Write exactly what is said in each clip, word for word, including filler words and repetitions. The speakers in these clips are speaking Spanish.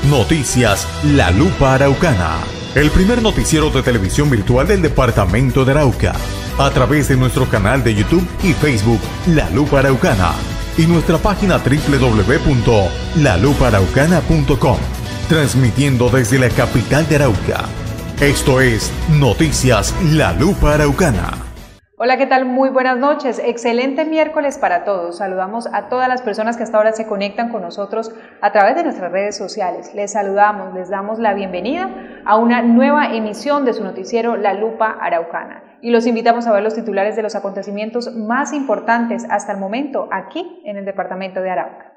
Noticias La Lupa Araucana, el primer noticiero de televisión virtual del departamento de Arauca, a través de nuestro canal de YouTube y Facebook La Lupa Araucana y nuestra página doble u doble u doble u punto la lupa araucana punto com, transmitiendo desde la capital de Arauca. Esto es Noticias La Lupa Araucana. Hola, ¿qué tal? Muy buenas noches. Excelente miércoles para todos. Saludamos a todas las personas que hasta ahora se conectan con nosotros a través de nuestras redes sociales. Les saludamos, les damos la bienvenida a una nueva emisión de su noticiero La Lupa Araucana. Y los invitamos a ver los titulares de los acontecimientos más importantes hasta el momento aquí en el departamento de Arauca.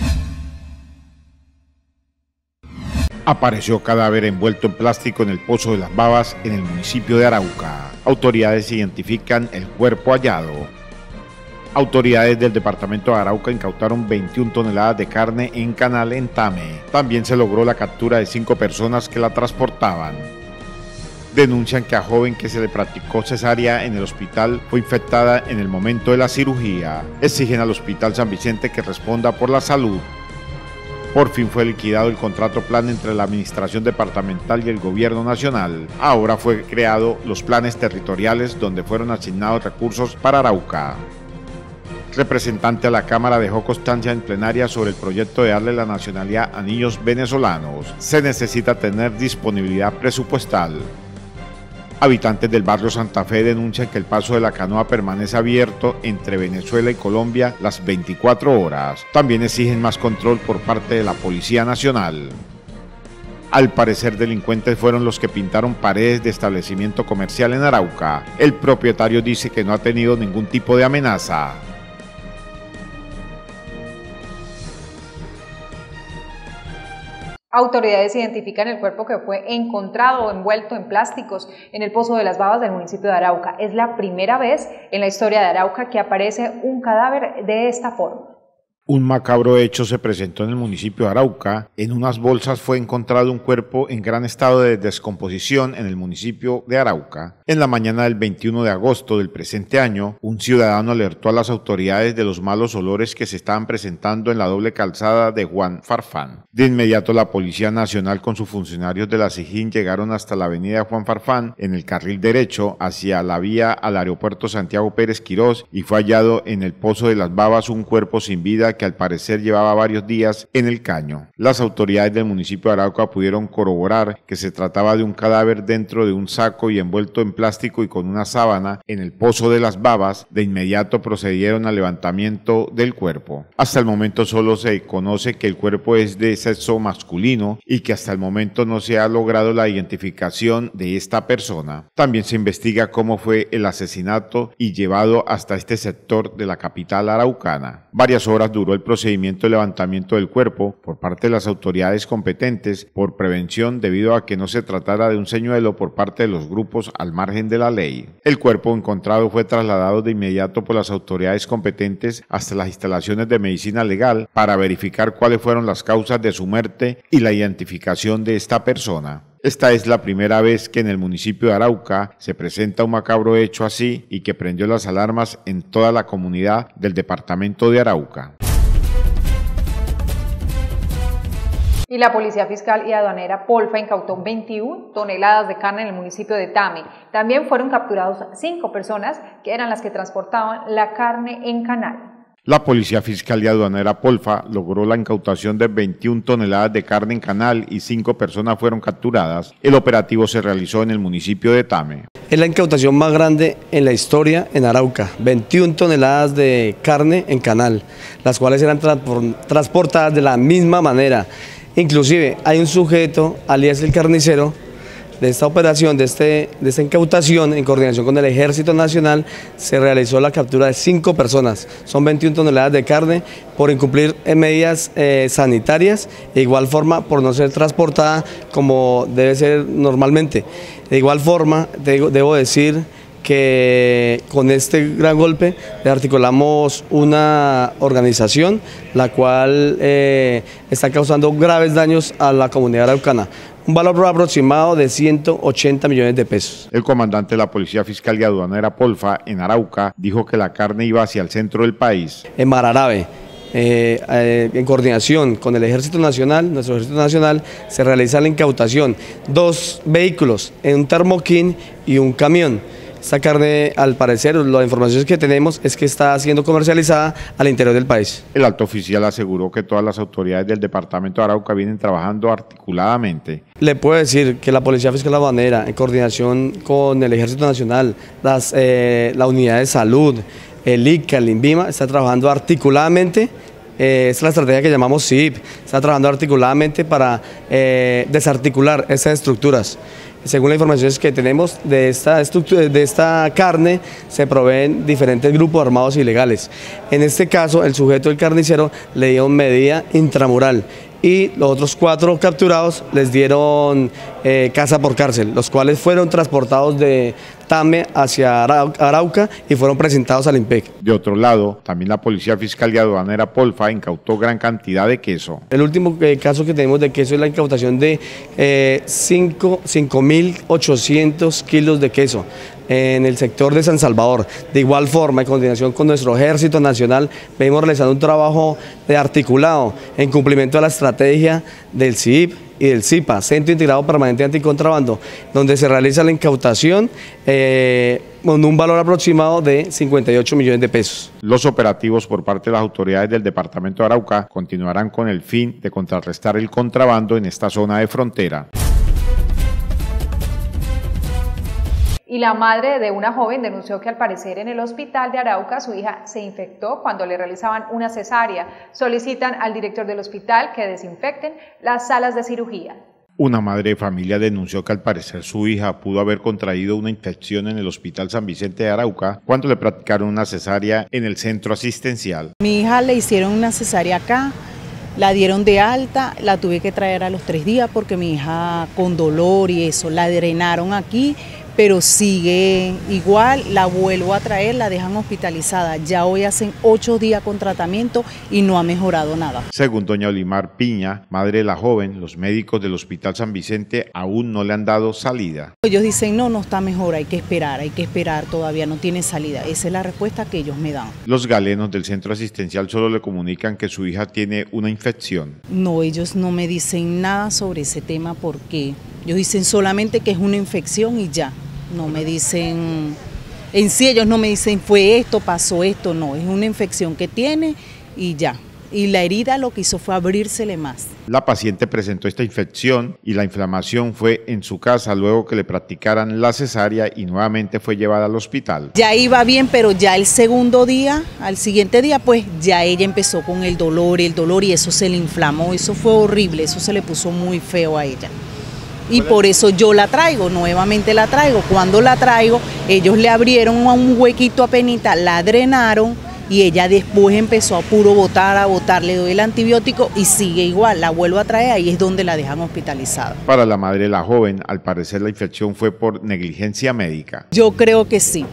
Apareció cadáver envuelto en plástico en el Pozo de las Babas en el municipio de Arauca. Autoridades identifican el cuerpo hallado. Autoridades del departamento de Arauca incautaron veintiuna toneladas de carne en canal en Tame. También se logró la captura de cinco personas que la transportaban. Denuncian que a joven que se le practicó cesárea en el hospital fue infectada en el momento de la cirugía. Exigen al Hospital San Vicente que responda por la salud. Por fin fue liquidado el contrato plan entre la Administración Departamental y el Gobierno Nacional. Ahora fue creado los planes territoriales donde fueron asignados recursos para Arauca. Representante a la Cámara dejó constancia en plenaria sobre el proyecto de darle la nacionalidad a niños venezolanos. Se necesita tener disponibilidad presupuestal. Habitantes del barrio Santa Fe denuncian que el paso de la canoa permanece abierto entre Venezuela y Colombia las veinticuatro horas. También exigen más control por parte de la Policía Nacional. Al parecer, delincuentes fueron los que pintaron paredes de establecimiento comercial en Arauca. El propietario dice que no ha tenido ningún tipo de amenaza. Autoridades identifican el cuerpo que fue encontrado envuelto en plásticos en el Pozo de las Babas del municipio de Arauca. Es la primera vez en la historia de Arauca que aparece un cadáver de esta forma. Un macabro hecho se presentó en el municipio de Arauca. En unas bolsas fue encontrado un cuerpo en gran estado de descomposición en el municipio de Arauca. En la mañana del veintiuno de agosto del presente año, un ciudadano alertó a las autoridades de los malos olores que se estaban presentando en la doble calzada de Juan Farfán. De inmediato la Policía Nacional con sus funcionarios de la SIJIN llegaron hasta la avenida Juan Farfán en el carril derecho hacia la vía al aeropuerto Santiago Pérez Quirós y fue hallado en el Pozo de las Babas un cuerpo sin vida que al parecer llevaba varios días en el caño. Las autoridades del municipio de Arauca pudieron corroborar que se trataba de un cadáver dentro de un saco y envuelto en plástico y con una sábana en el Pozo de las Babas. De inmediato procedieron al levantamiento del cuerpo. Hasta el momento solo se conoce que el cuerpo es de sexo masculino y que hasta el momento no se ha logrado la identificación de esta persona. También se investiga cómo fue el asesinato y llevado hasta este sector de la capital araucana. Varias horas duró el procedimiento de levantamiento del cuerpo por parte de las autoridades competentes por prevención debido a que no se tratara de un señuelo por parte de los grupos al margen de la ley. El cuerpo encontrado fue trasladado de inmediato por las autoridades competentes hasta las instalaciones de medicina legal para verificar cuáles fueron las causas de su muerte y la identificación de esta persona. Esta es la primera vez que en el municipio de Arauca se presenta un macabro hecho así y que prendió las alarmas en toda la comunidad del departamento de Arauca. Y la Policía Fiscal y Aduanera Polfa incautó veintiuna toneladas de carne en el municipio de Tame. También fueron capturados cinco personas que eran las que transportaban la carne en canal. La Policía Fiscal y Aduanera Polfa logró la incautación de veintiuna toneladas de carne en canal y cinco personas fueron capturadas. El operativo se realizó en el municipio de Tame. Es la incautación más grande en la historia en Arauca, veintiuna toneladas de carne en canal, las cuales eran transportadas de la misma manera. Inclusive hay un sujeto, alias el carnicero, de esta operación, de, este, de esta incautación, en coordinación con el Ejército Nacional, se realizó la captura de cinco personas. Son veintiuna toneladas de carne por incumplir medidas eh, sanitarias, de igual forma por no ser transportada como debe ser normalmente. De igual forma, debo, debo decir que con este gran golpe le articulamos una organización la cual eh, está causando graves daños a la comunidad araucana. Un valor aproximado de ciento ochenta millones de pesos. El comandante de la Policía Fiscal y Aduanera Polfa en Arauca dijo que la carne iba hacia el centro del país. En Mararave, eh, eh, en coordinación con el Ejército Nacional, nuestro Ejército Nacional, se realiza la incautación, dos vehículos, un termoquín y un camión. Esta carne, al parecer, la información que tenemos es que está siendo comercializada al interior del país. El alto oficial aseguró que todas las autoridades del departamento de Arauca vienen trabajando articuladamente. Le puedo decir que la Policía Fiscal Aduanera, en coordinación con el Ejército Nacional, las, eh, la Unidad de Salud, el I C A, el INVIMA, está trabajando articuladamente. Eh, es la estrategia que llamamos C I P, está trabajando articuladamente para eh, desarticular esas estructuras. Según las informaciones que tenemos de esta, de esta carne, se proveen diferentes grupos armados ilegales. En este caso, el sujeto del carnicero le dio medida intramural y los otros cuatro capturados les dieron eh, casa por cárcel, los cuales fueron transportados de Tame hacia Arauca y fueron presentados al IMPEC. De otro lado, también la Policía Fiscal y Aduanera Polfa incautó gran cantidad de queso. El último eh, caso que tenemos de queso es la incautación de eh, cinco mil ochocientos kilos de queso en el sector de San Salvador. De igual forma, en coordinación con nuestro Ejército Nacional, venimos realizando un trabajo de articulado en cumplimiento a la estrategia del C I P y del C I P A, Centro Integrado Permanente Anticontrabando, donde se realiza la incautación eh, con un valor aproximado de cincuenta y ocho millones de pesos. Los operativos por parte de las autoridades del departamento de Arauca continuarán con el fin de contrarrestar el contrabando en esta zona de frontera. Y la madre de una joven denunció que al parecer en el hospital de Arauca su hija se infectó cuando le realizaban una cesárea. Solicitan al director del hospital que desinfecten las salas de cirugía. Una madre de familia denunció que al parecer su hija pudo haber contraído una infección en el Hospital San Vicente de Arauca cuando le practicaron una cesárea en el centro asistencial. Mi hija le hicieron una cesárea acá, la dieron de alta, la tuve que traer a los tres días porque mi hija con dolor y eso, la drenaron aquí, pero sigue igual, la vuelvo a traer, la dejan hospitalizada. Ya hoy hacen ocho días con tratamiento y no ha mejorado nada. Según doña Olimar Piña, madre de la joven, los médicos del Hospital San Vicente aún no le han dado salida. Ellos dicen, no, no está mejor, hay que esperar, hay que esperar, todavía no tiene salida. Esa es la respuesta que ellos me dan. Los galenos del centro asistencial solo le comunican que su hija tiene una infección. No, ellos no me dicen nada sobre ese tema porque ellos dicen solamente que es una infección y ya. No me dicen, en sí ellos no me dicen fue esto, pasó esto, no, es una infección que tiene y ya. Y la herida lo que hizo fue abrírsele más. La paciente presentó esta infección y la inflamación fue en su casa luego que le practicaran la cesárea y nuevamente fue llevada al hospital. Ya iba bien, pero ya el segundo día, al siguiente día, pues ya ella empezó con el dolor, el dolor y eso se le inflamó, eso fue horrible, eso se le puso muy feo a ella. Y por eso yo la traigo, nuevamente la traigo. Cuando la traigo, ellos le abrieron un huequito a penita, la drenaron y ella después empezó a puro botar, a botar, le doy el antibiótico y sigue igual, la vuelvo a traer, ahí es donde la dejan hospitalizada. Para la madre de la joven, al parecer la infección fue por negligencia médica. Yo creo que sí.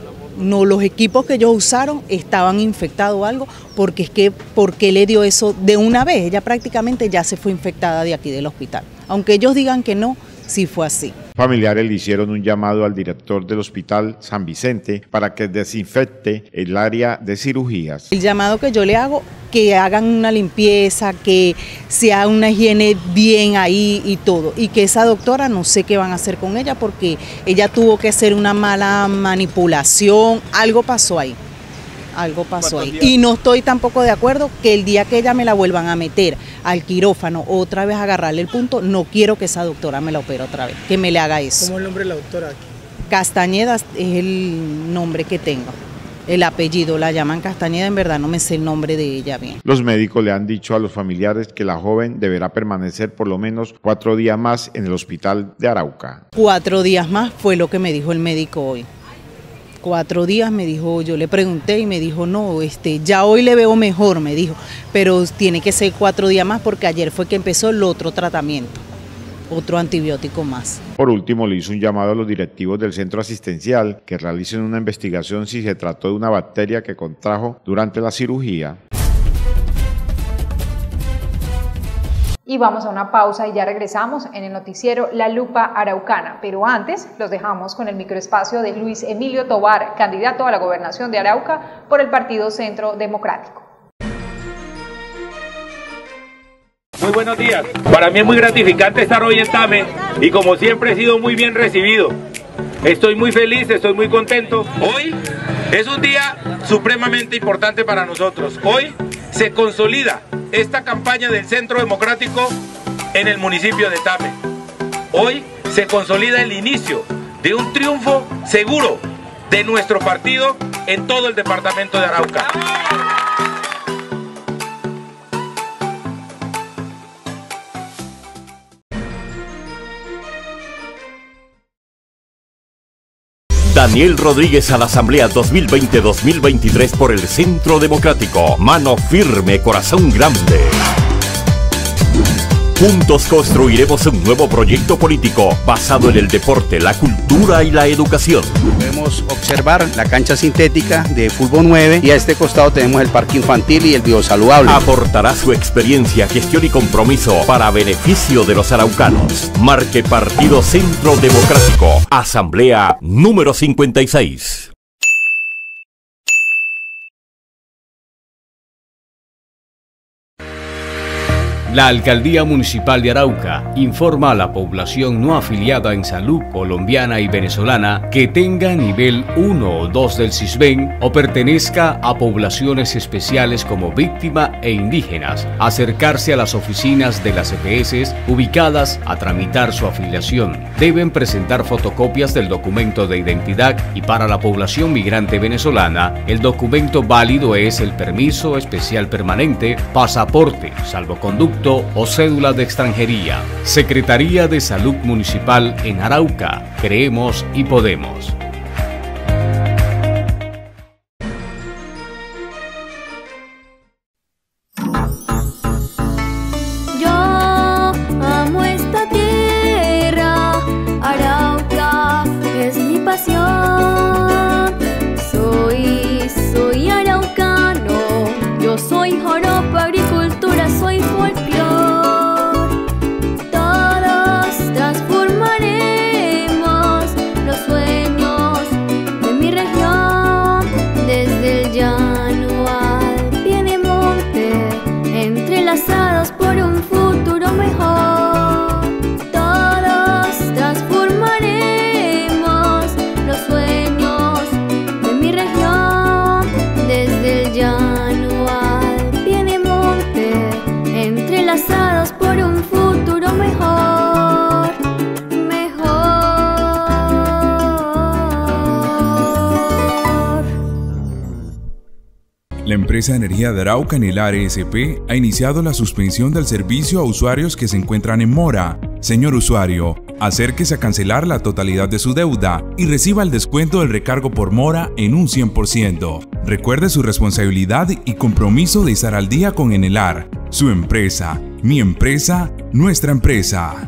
No, los equipos que ellos usaron estaban infectados o algo, porque es que, ¿por qué le dio eso de una vez? Ella prácticamente ya se fue infectada de aquí del hospital. Aunque ellos digan que no, sí fue así. Familiares le hicieron un llamado al director del Hospital San Vicente para que desinfecte el área de cirugías. El llamado que yo le hago, que hagan una limpieza, que se haga una higiene bien ahí y todo. Y que esa doctora, no sé qué van a hacer con ella porque ella tuvo que hacer una mala manipulación, algo pasó ahí. Algo pasó ahí. Y no estoy tampoco de acuerdo que el día que ella me la vuelvan a meter al quirófano, otra vez a agarrarle el punto, no quiero que esa doctora me la opere otra vez, que me le haga eso. ¿Cómo es el nombre de la doctora? Castañeda es el nombre que tengo. El apellido, la llaman Castañeda, en verdad no me sé el nombre de ella bien. Los médicos le han dicho a los familiares que la joven deberá permanecer por lo menos cuatro días más en el hospital de Arauca. Cuatro días más fue lo que me dijo el médico hoy. Cuatro días me dijo, yo le pregunté y me dijo, no, este, ya hoy le veo mejor, me dijo, pero tiene que ser cuatro días más porque ayer fue que empezó el otro tratamiento, otro antibiótico más. Por último, le hizo un llamado a los directivos del centro asistencial que realicen una investigación si se trató de una bacteria que contrajo durante la cirugía. Y vamos a una pausa y ya regresamos en el noticiero La Lupa Araucana. Pero antes los dejamos con el microespacio de Luis Emilio Tovar, candidato a la gobernación de Arauca por el Partido Centro Democrático. Muy buenos días. Para mí es muy gratificante estar hoy en Tame y como siempre he sido muy bien recibido. Estoy muy feliz, estoy muy contento. Hoy es un día supremamente importante para nosotros. Hoy se consolida esta campaña del Centro Democrático en el municipio de Tame. Hoy se consolida el inicio de un triunfo seguro de nuestro partido en todo el departamento de Arauca. Daniel Rodríguez a la Asamblea dos mil veinte dos mil veintitrés por el Centro Democrático. Mano firme, corazón grande. Juntos construiremos un nuevo proyecto político basado en el deporte, la cultura y la educación. Podemos observar la cancha sintética de fútbol nueve y a este costado tenemos el parque infantil y el biosaludable. Aportará su experiencia, gestión y compromiso para beneficio de los araucanos. Marque Partido Centro Democrático. Asamblea número cincuenta y seis. La Alcaldía Municipal de Arauca informa a la población no afiliada en salud colombiana y venezolana que tenga nivel uno o dos del CISBEN o pertenezca a poblaciones especiales como víctima e indígenas, acercarse a las oficinas de las E P S ubicadas a tramitar su afiliación. Deben presentar fotocopias del documento de identidad y para la población migrante venezolana, el documento válido es el permiso especial permanente, pasaporte, salvoconducto o cédula de extranjería. Secretaría de Salud Municipal en Arauca. Creemos y podemos. Yo amo esta tierra, Arauca es mi pasión. Soy, soy araucano, yo soy joropo, agricultura, soy folclore. Todos transformaremos los sueños de mi región, desde el llano al piedemonte, entrelazados por un futuro mejor. Todos transformaremos los sueños de mi región, desde el llano al piedemonte, entrelazados por un futuro mejor, mejor. La empresa Energía de Arauca, Enelar S P, ha iniciado la suspensión del servicio a usuarios que se encuentran en mora. Señor usuario, acérquese a cancelar la totalidad de su deuda y reciba el descuento del recargo por mora en un cien por ciento. Recuerde su responsabilidad y compromiso de estar al día con Enelar, su empresa, mi empresa, nuestra empresa.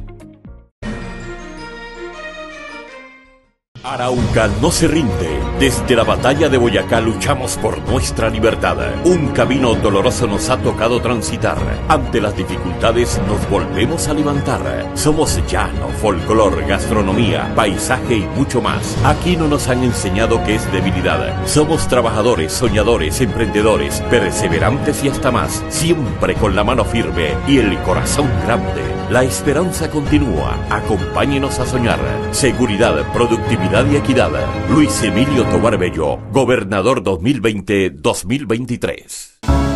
Arauca no se rinde. Desde la batalla de Boyacá luchamos por nuestra libertad. Un camino doloroso nos ha tocado transitar. Ante las dificultades nos volvemos a levantar. Somos llano, folclor, gastronomía, paisaje y mucho más. Aquí no nos han enseñado que es debilidad. Somos trabajadores, soñadores, emprendedores, perseverantes y hasta más. Siempre con la mano firme y el corazón grande. La esperanza continúa. Acompáñenos a soñar. Seguridad, productividad y equidad. Luis Emilio Tobar Bello, gobernador dos mil veinte dos mil veintitrés.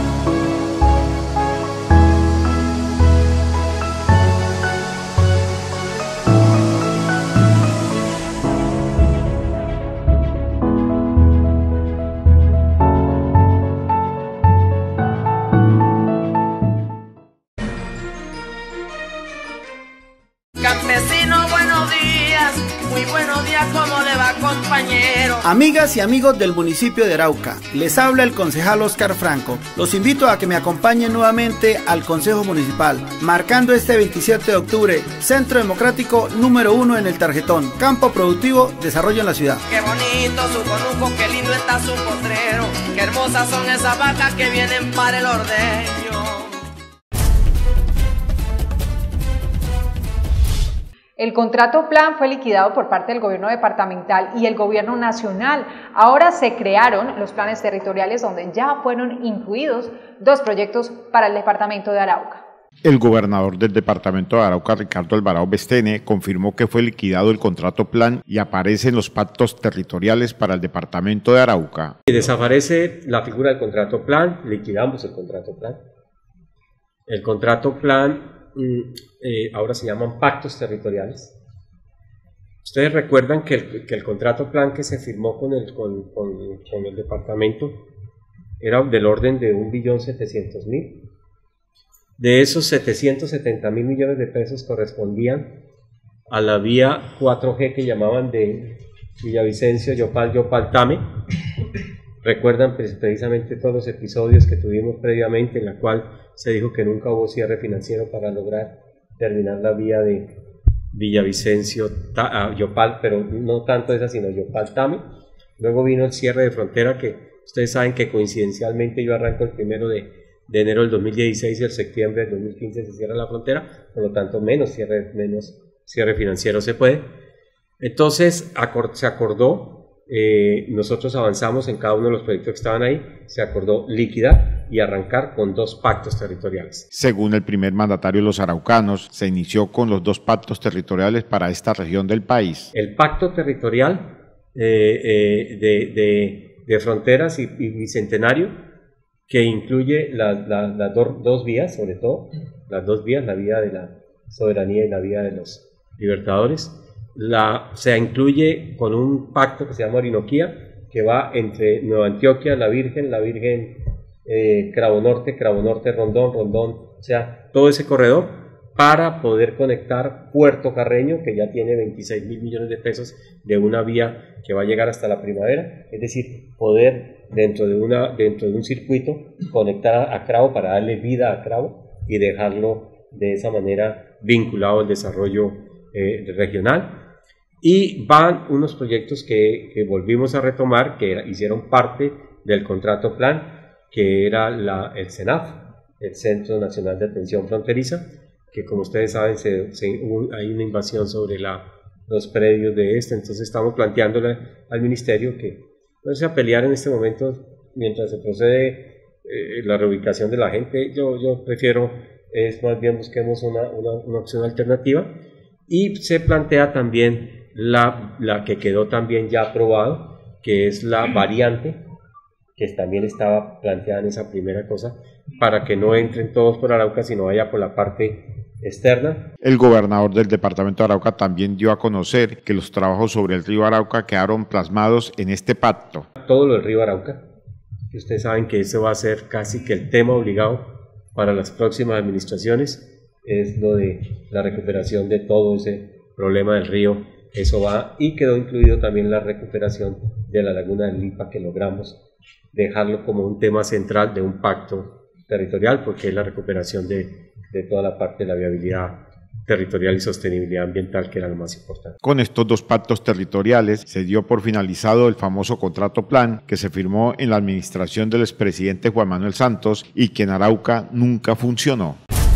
Campesino, buenos días, muy buenos días, ¿cómo le va, compañero? Amigas y amigos del municipio de Arauca, les habla el concejal Oscar Franco. Los invito a que me acompañen nuevamente al Consejo Municipal, marcando este veintisiete de octubre, Centro Democrático número uno en el tarjetón, Campo Productivo, Desarrollo en la Ciudad. Qué bonito su conuco, qué lindo está su potrero, qué hermosas son esas vacas que vienen para el ordeño. El contrato plan fue liquidado por parte del gobierno departamental y el gobierno nacional. Ahora se crearon los planes territoriales donde ya fueron incluidos dos proyectos para el departamento de Arauca. El gobernador del departamento de Arauca, Ricardo Alvarado Bestene, confirmó que fue liquidado el contrato plan y aparecen los pactos territoriales para el departamento de Arauca. Desaparece la figura del contrato plan, liquidamos el contrato plan. El contrato plan eh, ahora se llaman pactos territoriales. Ustedes recuerdan que el, que el contrato plan que se firmó con el, con, con, con el departamento era del orden de un billón setecientos mil. De esos setecientos setenta mil millones de pesos correspondían a la vía cuatro G que llamaban de Villavicencio, Yopal, Yopal, Tame. Recuerdan precisamente todos los episodios que tuvimos previamente en la cual se dijo que nunca hubo cierre financiero para lograr terminar la vía de Villavicencio, ta, Yopal, pero no tanto esa sino Yopal, Tame. Luego vino el cierre de frontera que ustedes saben que coincidencialmente yo arranco el primero de de enero del dos mil dieciséis y el septiembre del dos mil quince se cierra la frontera, por lo tanto menos cierre, menos cierre financiero se puede. Entonces acord, se acordó, eh, nosotros avanzamos en cada uno de los proyectos que estaban ahí, se acordó liquidar y arrancar con dos pactos territoriales. Según el primer mandatario de los araucanos, se inició con los dos pactos territoriales para esta región del país. El pacto territorial eh, eh, de, de, de fronteras y, y bicentenario, que incluye las la, la do, dos vías, sobre todo, las dos vías, la vía de la soberanía y la vía de los libertadores. La, se incluye con un pacto que se llama Orinoquía, que va entre Nueva Antioquia, La Virgen, La Virgen, eh, Cravo Norte, Cravo Norte, Rondón, Rondón, o sea, todo ese corredor para poder conectar Puerto Carreño, que ya tiene veintiséis mil millones de pesos de una vía que va a llegar hasta la primavera, es decir, poder dentro de, una, dentro de un circuito conectar a, a Cravo para darle vida a Cravo y dejarlo de esa manera vinculado al desarrollo eh, regional. Y van unos proyectos que, que volvimos a retomar, que era, hicieron parte del contrato plan, que era la, el CENAF, el Centro Nacional de Atención Fronteriza, que como ustedes saben se, se, un, hay una invasión sobre la, los predios de este, entonces estamos planteándole al ministerio que no sea pelear en este momento mientras se procede eh, la reubicación de la gente. Yo, yo prefiero, es más bien busquemos una, una, una opción alternativa, y se plantea también la, la que quedó también ya aprobado, que es la variante, que también estaba planteada en esa primera cosa, para que no entren todos por Arauca, sino vaya por la parte externa. El gobernador del departamento de Arauca también dio a conocer que los trabajos sobre el río Arauca quedaron plasmados en este pacto. Todo lo del río Arauca, que ustedes saben que ese va a ser casi que el tema obligado para las próximas administraciones, es lo de la recuperación de todo ese problema del río. Eso va, y quedó incluido también la recuperación de la laguna del Lipa, que logramos dejarlo como un tema central de un pacto territorial, porque es la recuperación de, de toda la parte de la viabilidad territorial y sostenibilidad ambiental, que era lo más importante. Con estos dos pactos territoriales se dio por finalizado el famoso contrato plan que se firmó en la administración del expresidente Juan Manuel Santos y que en Arauca nunca funcionó.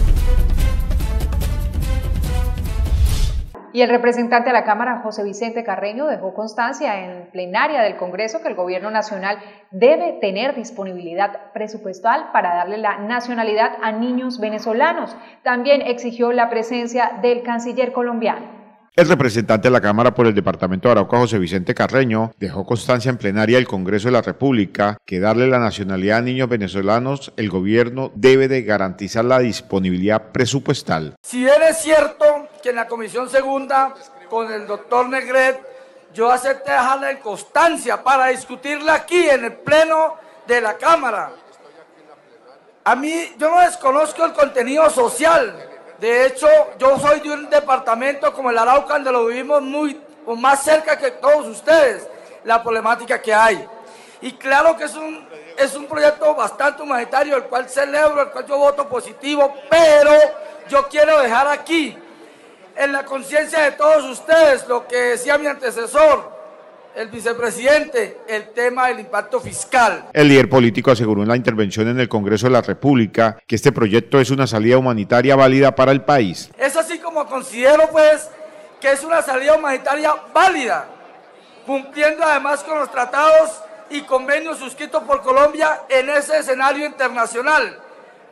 Y el representante de la Cámara, José Vicente Carreño, dejó constancia en plenaria del Congreso que el Gobierno Nacional debe tener disponibilidad presupuestal para darle la nacionalidad a niños venezolanos. También exigió la presencia del canciller colombiano. El representante de la Cámara por el Departamento de Arauca, José Vicente Carreño, dejó constancia en plenaria del Congreso de la República que darle la nacionalidad a niños venezolanos, el gobierno debe de garantizar la disponibilidad presupuestal. Si bien es cierto que en la Comisión Segunda, con el doctor Negret, yo acepté dejarla en constancia para discutirla aquí en el Pleno de la Cámara. A mí, yo no desconozco el contenido social. De hecho, yo soy de un departamento como el Arauca, donde lo vivimos muy, más cerca que todos ustedes, la problemática que hay. Y claro que es un, es un proyecto bastante humanitario, el cual celebro, el cual yo voto positivo, pero yo quiero dejar aquí, en la conciencia de todos ustedes, lo que decía mi antecesor, el vicepresidente, el tema del impacto fiscal. El líder político aseguró en la intervención en el Congreso de la República que este proyecto es una salida humanitaria válida para el país. Es así como considero pues que es una salida humanitaria válida, cumpliendo además con los tratados y convenios suscritos por Colombia en ese escenario internacional.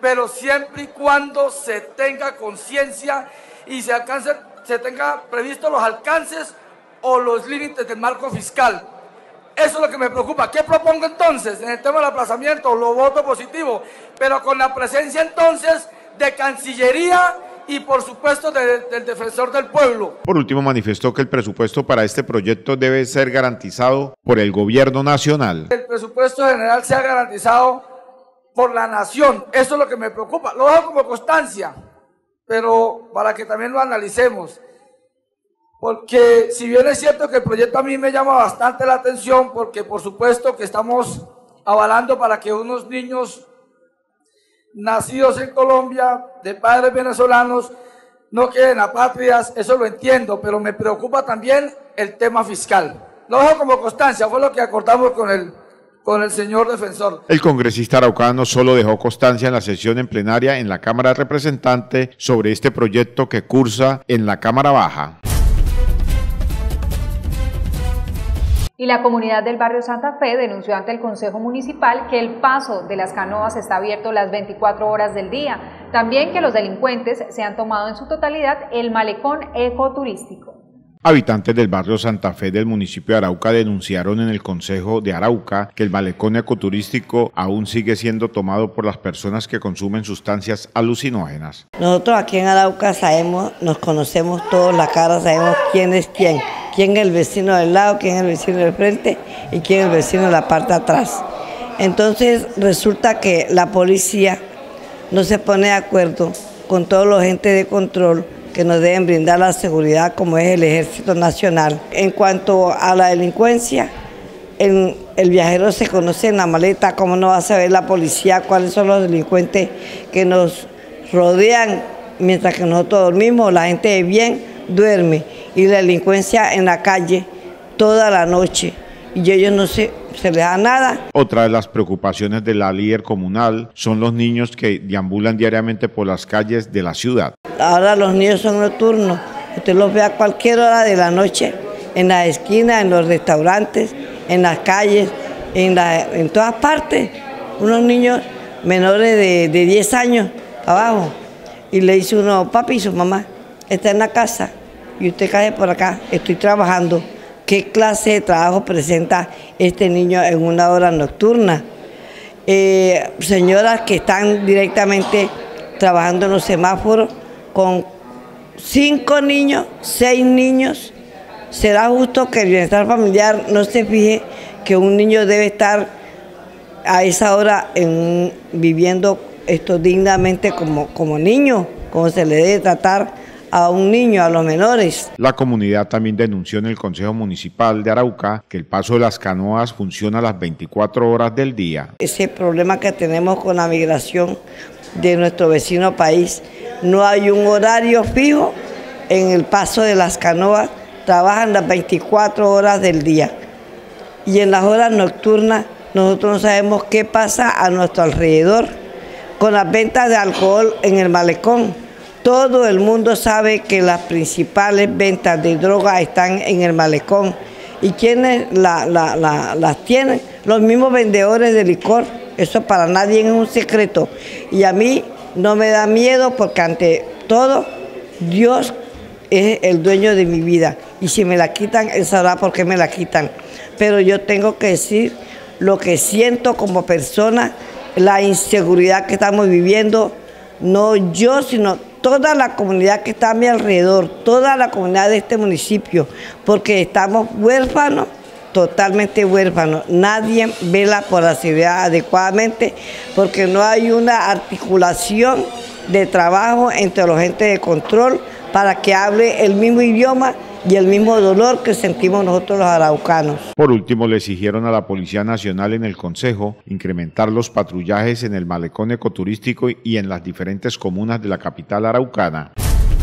pero siempre y cuando se tenga conciencia y se alcance, se tenga previsto los alcances o los límites del marco fiscal. Eso es lo que me preocupa. ¿Qué propongo entonces? En el tema del aplazamiento, lo voto positivo, pero con la presencia entonces de Cancillería y por supuesto de, del Defensor del Pueblo. Por último, manifestó que el presupuesto para este proyecto debe ser garantizado por el gobierno nacional. El presupuesto general sea garantizado por la nación. Eso es lo que me preocupa. Lo dejo como constancia, pero para que también lo analicemos. Porque si bien es cierto que el proyecto a mí me llama bastante la atención, porque por supuesto que estamos avalando para que unos niños nacidos en Colombia, de padres venezolanos, no queden apátridas, eso lo entiendo, pero me preocupa también el tema fiscal. Lo dejo como constancia, fue lo que acordamos con el, con el señor defensor. El congresista araucano solo dejó constancia en la sesión en plenaria en la Cámara de Representantes sobre este proyecto que cursa en la Cámara Baja. Y la comunidad del barrio Santa Fe denunció ante el Consejo Municipal que el paso de las canoas está abierto las veinticuatro horas del día. También que los delincuentes se han tomado en su totalidad el malecón ecoturístico. Habitantes del barrio Santa Fe del municipio de Arauca denunciaron en el Consejo de Arauca que el malecón ecoturístico aún sigue siendo tomado por las personas que consumen sustancias alucinógenas. Nosotros aquí en Arauca sabemos, nos conocemos todos la cara, sabemos quién es quién, quién es el vecino del lado, quién es el vecino del frente y quién es el vecino de la parte de atrás. Entonces resulta que la policía no se pone de acuerdo con todos los agentes de control que nos deben brindar la seguridad como es el Ejército Nacional. En cuanto a la delincuencia, el, el viajero se conoce en la maleta, cómo no va a saber la policía cuáles son los delincuentes que nos rodean mientras que nosotros dormimos, la gente de bien duerme y la delincuencia en la calle toda la noche y ellos no se, se les da nada. Otra de las preocupaciones de la líder comunal son los niños que deambulan diariamente por las calles de la ciudad. Ahora los niños son nocturnos, usted los ve a cualquier hora de la noche, en las esquinas, en los restaurantes, en las calles, en, la, en todas partes. Unos niños menores de, de diez años abajo. Y le dice uno, papi, su mamá está en la casa y usted cae por acá, estoy trabajando. ¿Qué clase de trabajo presenta este niño en una hora nocturna? Eh, señoras que están directamente trabajando en los semáforos con cinco niños, seis niños. ¿Será justo que el bienestar familiar no se fije que un niño debe estar a esa hora en, viviendo esto dignamente como, como niño, como se le debe tratar a un niño, a los menores? La comunidad también denunció en el Consejo Municipal de Arauca que el paso de las canoas funciona a las veinticuatro horas del día. Ese problema que tenemos con la migración de nuestro vecino país, no hay un horario fijo en el paso de las canoas, trabajan las veinticuatro horas del día. Y en las horas nocturnas nosotros no sabemos qué pasa a nuestro alrededor con las ventas de alcohol en el malecón. Todo el mundo sabe que las principales ventas de droga están en el malecón. ¿Y quiénes la, la, la, las tienen? Los mismos vendedores de licor. Eso para nadie es un secreto. Y a mí no me da miedo porque ante todo Dios es el dueño de mi vida. Y si me la quitan, Él sabrá por qué me la quitan. Pero yo tengo que decir lo que siento como persona, la inseguridad que estamos viviendo, no yo, sino toda la comunidad que está a mi alrededor, toda la comunidad de este municipio, porque estamos huérfanos, totalmente huérfanos. Nadie vela por la seguridad adecuadamente porque no hay una articulación de trabajo entre los agentes de control para que hable el mismo idioma y el mismo dolor que sentimos nosotros los araucanos. Por último, le exigieron a la Policía Nacional en el Consejo incrementar los patrullajes en el malecón ecoturístico y en las diferentes comunas de la capital araucana.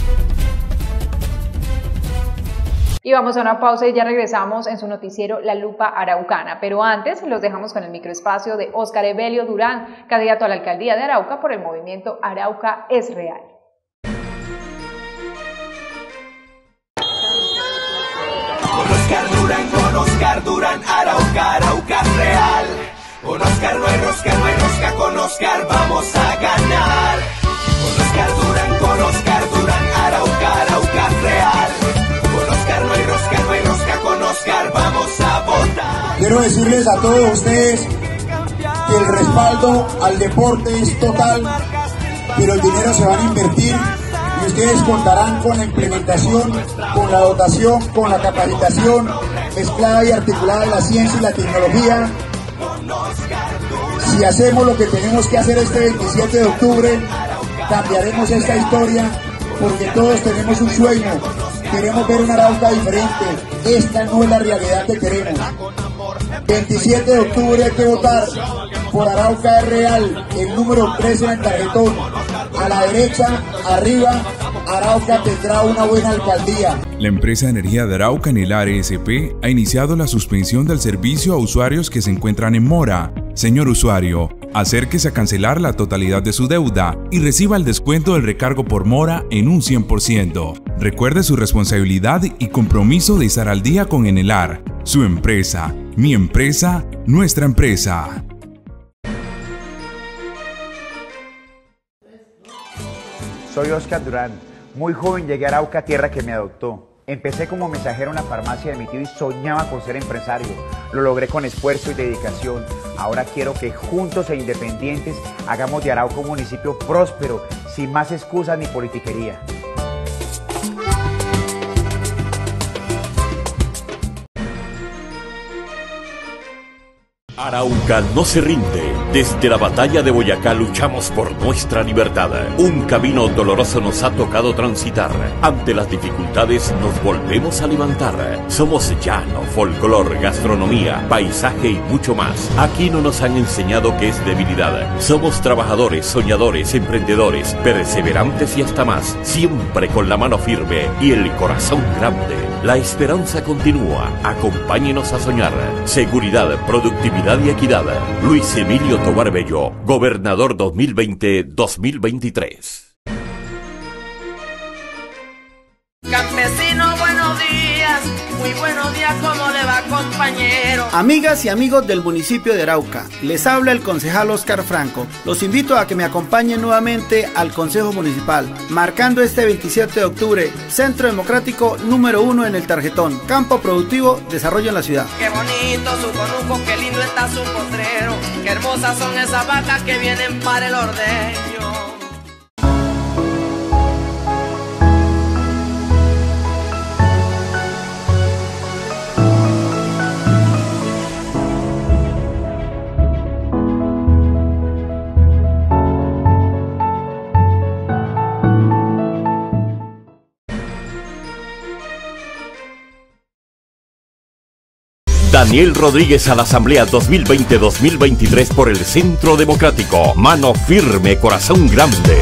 Y vamos a una pausa y ya regresamos en su noticiero La Lupa Araucana. Pero antes los dejamos con el microespacio de Óscar Evelio Durán, candidato a la alcaldía de Arauca por el movimiento Arauca es Real. Con Óscar Durán, con Óscar Durán, Arauca, Arauca es real. Con Oscar no hay rosca, no hay rosca, con Oscar vamos a ganar. Con Oscar Durán, con Oscar Durán, Arauca, Arauca real. Con Oscar no hay rosca, no hay rosca, con Oscar vamos a votar. Quiero decirles a todos ustedes que el respaldo al deporte es total, pero el dinero se va a invertir y ustedes contarán con la implementación, con la dotación, con la capacitación mezclada y articulada de la ciencia y la tecnología. Si hacemos lo que tenemos que hacer este veintisiete de octubre, cambiaremos esta historia, porque todos tenemos un sueño, queremos ver una Arauca diferente. Esta no es la realidad que queremos. veintisiete de octubre hay que votar por Arauca es real, el número trece en el tarjetón. A la derecha, arriba, Arauca tendrá una buena alcaldía. La empresa de energía de Arauca, Nelar S P, ha iniciado la suspensión del servicio a usuarios que se encuentran en mora. Señor usuario, acérquese a cancelar la totalidad de su deuda y reciba el descuento del recargo por mora en un cien por ciento. Recuerde su responsabilidad y compromiso de estar al día con Enelar, su empresa, mi empresa, nuestra empresa. Soy Oscar Durán. Muy joven llegué a Arauca, tierra que me adoptó. Empecé como mensajero en la farmacia de mi tío y soñaba con ser empresario. Lo logré con esfuerzo y dedicación. Ahora quiero que juntos e independientes hagamos de Arauca un municipio próspero, sin más excusas ni politiquería. Arauca no se rinde. Desde la batalla de Boyacá luchamos por nuestra libertad. Un camino doloroso nos ha tocado transitar. Ante las dificultades nos volvemos a levantar. Somos llano, folclor, gastronomía, paisaje y mucho más. Aquí no nos han enseñado qué es debilidad. Somos trabajadores, soñadores, emprendedores, perseverantes y hasta más. Siempre con la mano firme y el corazón grande. La esperanza continúa. Acompáñenos a soñar. Seguridad, productividad y equidad. Luis Emilio Tobar Bello, gobernador dos mil veinte a dos mil veintitrés. Campesino, buenos días, muy buenos días, ¿cómo le va, compañero? Amigas y amigos del municipio de Arauca, les habla el concejal Oscar Franco. Los invito a que me acompañen nuevamente al Consejo Municipal, marcando este veintisiete de octubre, Centro Democrático número uno en el tarjetón. Campo productivo, desarrollo en la ciudad. Qué bonito su conuco, qué lindo está su potrero, qué hermosas son esas vacas que vienen para el ordeño. Daniel Rodríguez a la Asamblea dos mil veinte a dos mil veintitrés por el Centro Democrático. Mano firme, corazón grande.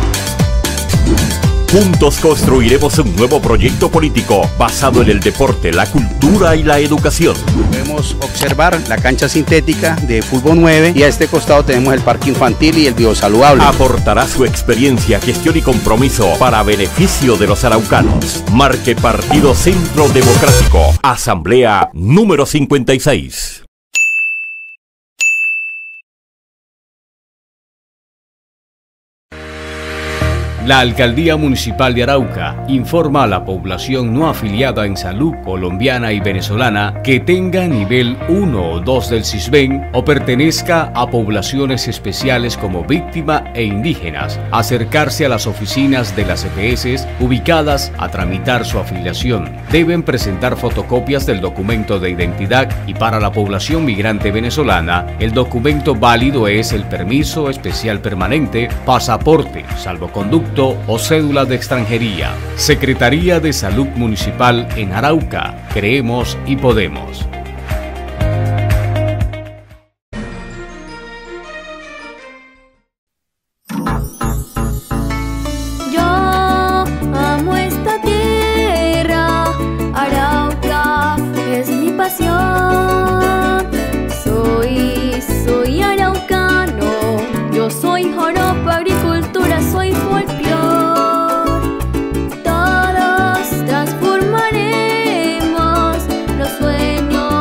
Juntos construiremos un nuevo proyecto político basado en el deporte, la cultura y la educación. Podemos observar la cancha sintética de fútbol nueve y a este costado tenemos el parque infantil y el biosaludable. Aportará su experiencia, gestión y compromiso para beneficio de los araucanos. Marque Partido Centro Democrático. Asamblea número cincuenta y seis. La Alcaldía Municipal de Arauca informa a la población no afiliada en salud colombiana y venezolana que tenga nivel uno o dos del CISBEN o pertenezca a poblaciones especiales como víctima e indígenas, acercarse a las oficinas de las E P S ubicadas a tramitar su afiliación. Deben presentar fotocopias del documento de identidad y para la población migrante venezolana, el documento válido es el permiso especial permanente, pasaporte, salvoconducto o cédula de extranjería. Secretaría de Salud Municipal en Arauca. Creemos y podemos. Yo amo esta tierra, Arauca es mi pasión. Soy, soy araucano, yo soy joropo, agricultura, soy folclor. Todos transformaremos los sueños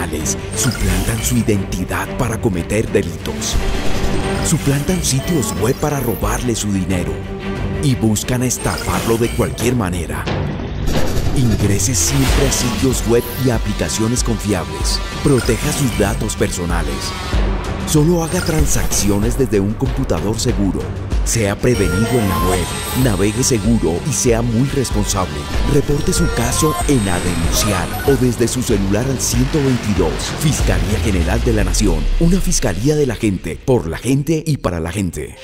criminales suplantan su identidad para cometer delitos. Suplantan sitios web para robarle su dinero y buscan estafarlo de cualquier manera. Ingrese siempre a sitios web y aplicaciones confiables. Proteja sus datos personales. Solo haga transacciones desde un computador seguro. Sea prevenido en la web, navegue seguro y sea muy responsable. Reporte su caso en A Denunciar o desde su celular al ciento veintidós. Fiscalía General de la Nación, una fiscalía de la gente, por la gente y para la gente.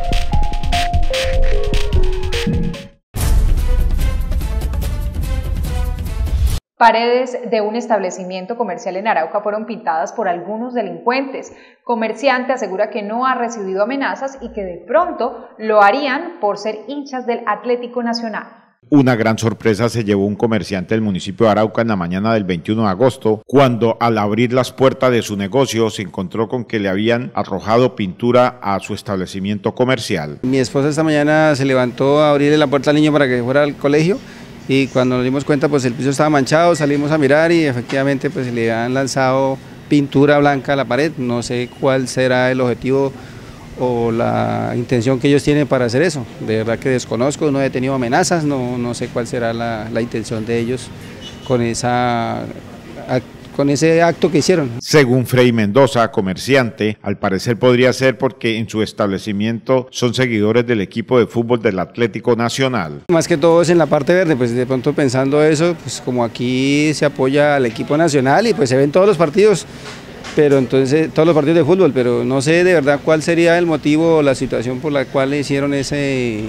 Paredes de un establecimiento comercial en Arauca fueron pintadas por algunos delincuentes. Comerciante asegura que no ha recibido amenazas y que de pronto lo harían por ser hinchas del Atlético Nacional. Una gran sorpresa se llevó un comerciante del municipio de Arauca en la mañana del veintiuno de agosto, cuando al abrir las puertas de su negocio se encontró con que le habían arrojado pintura a su establecimiento comercial. Mi esposa esta mañana se levantó a abrirle la puerta al niño para que fuera al colegio. Y cuando nos dimos cuenta, pues el piso estaba manchado, salimos a mirar y efectivamente pues le han lanzado pintura blanca a la pared. No sé cuál será el objetivo o la intención que ellos tienen para hacer eso. De verdad que desconozco, no he tenido amenazas, no, no sé cuál será la, la intención de ellos con, esa, con ese acto que hicieron. Según Frei Mendoza, comerciante, al parecer podría ser porque en su establecimiento son seguidores del equipo de fútbol del Atlético Nacional. Más que todo es en la parte verde, pues de pronto pensando eso, pues como aquí se apoya al equipo nacional y pues se ven todos los partidos, pero entonces todos los partidos de fútbol, pero no sé de verdad cuál sería el motivo o la situación por la cual hicieron ese,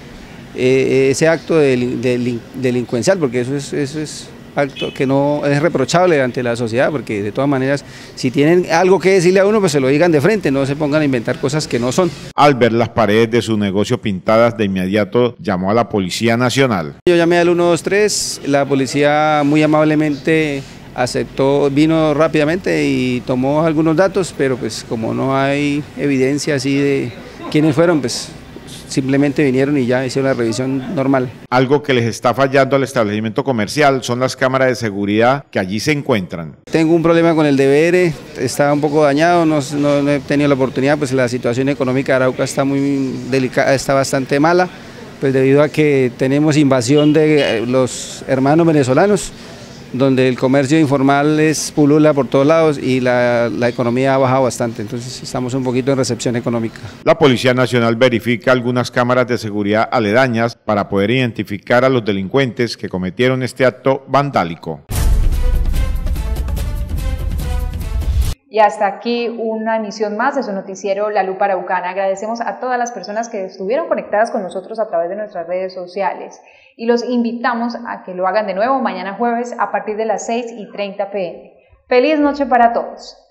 eh, ese acto del, del, delincuencial, porque eso es... Eso es acto que no es reprochable ante la sociedad, porque de todas maneras, si tienen algo que decirle a uno, pues se lo digan de frente, no se pongan a inventar cosas que no son. Al ver las paredes de su negocio pintadas, de inmediato llamó a la Policía Nacional. Yo llamé al uno dos tres, la policía muy amablemente aceptó, vino rápidamente y tomó algunos datos, pero pues como no hay evidencia así de quiénes fueron, pues simplemente vinieron y ya hicieron la revisión normal. Algo que les está fallando al establecimiento comercial son las cámaras de seguridad que allí se encuentran. Tengo un problema con el D V R, está un poco dañado, no, no, no he tenido la oportunidad, pues la situación económica de Arauca está muy delicada, está bastante mala, pues debido a que tenemos invasión de los hermanos venezolanos, donde el comercio informal es pulula por todos lados y la, la economía ha bajado bastante, entonces estamos un poquito en recepción económica. La Policía Nacional verifica algunas cámaras de seguridad aledañas para poder identificar a los delincuentes que cometieron este acto vandálico. Y hasta aquí una emisión más de su noticiero La Lupa Araucana. Agradecemos a todas las personas que estuvieron conectadas con nosotros a través de nuestras redes sociales y los invitamos a que lo hagan de nuevo mañana jueves a partir de las seis y treinta p m Feliz noche para todos.